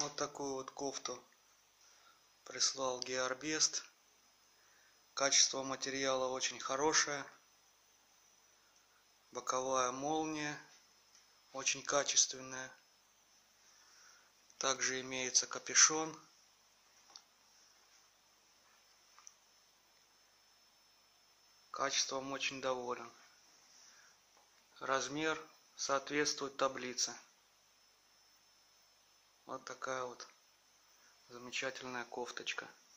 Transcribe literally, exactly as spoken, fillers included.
Вот такую вот кофту прислал Георбест. Качество материала очень хорошее. Боковая молния очень качественная. Также имеется капюшон. Качеством очень доволен. Размер соответствует таблице. Вот такая вот замечательная кофточка.